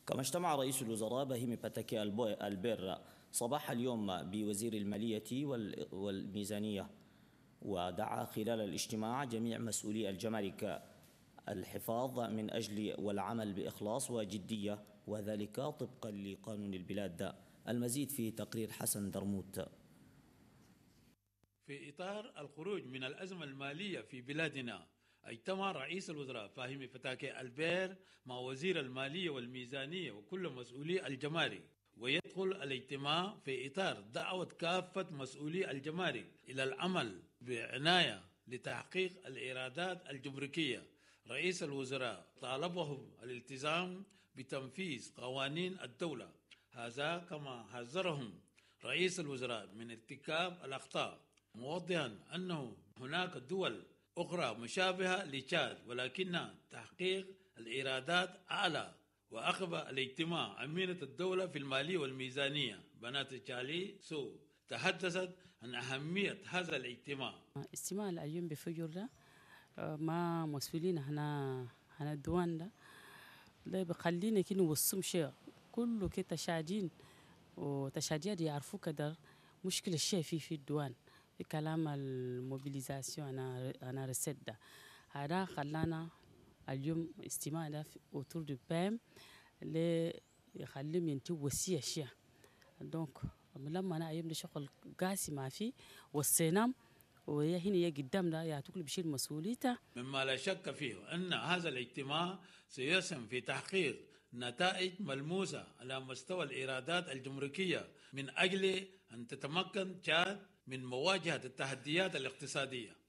كما اجتمع رئيس الوزراء بهيمي باتاكي البير صباح اليوم بوزير المالية والميزانية، ودعا خلال الاجتماع جميع مسؤولي الجمارك الحفاظ من أجل والعمل بإخلاص وجدية، وذلك طبقا لقانون البلاد. المزيد في تقرير حسن درموت. في إطار الخروج من الأزمة المالية في بلادنا، اجتمع رئيس الوزراء فهيمي باتاكي البير مع وزير المالية والميزانية وكل مسؤولي الجمارك، ويدخل الاجتماع في إطار دعوة كافة مسؤولي الجمارك إلى العمل بعناية لتحقيق الإيرادات الجمركية. رئيس الوزراء طالبهم الالتزام بتنفيذ قوانين الدولة، هذا كما حذرهم رئيس الوزراء من ارتكاب الأخطاء، موضحا أنه هناك دول أخرى مشابهة لتشاد ولكن تحقيق الإيرادات أعلى. وأخذ الاجتماع أمينة الدولة في المالية والميزانية بنات تشالي سو تحدثت عن أهمية هذا الاجتماع. استماع اليوم بفجر ده مع مسؤولين هنا الدوان ده بخلينا كده نوصم شيء كله كده تشاجين وتشاجير يعرفوا كدر مشكلة الشيء في الدوان في كلام الموبيليزاسيون. أنا رسد ده هذا خلانا اليوم استماع ده أوتور دو بام اللي يخليهم ينتوا وسيا شيء. دونك لما أنا أيام ده شغل قاسي ما في والسينام وهي هنا قدام ده يعتقل بشيل مسؤوليته. مما لا شك فيه أن هذا الاجتماع سيسهم في تحقيق نتائج ملموسة على مستوى الإيرادات الجمركية من أجل أن تتمكن تشاد من مواجهة التحديات الاقتصادية.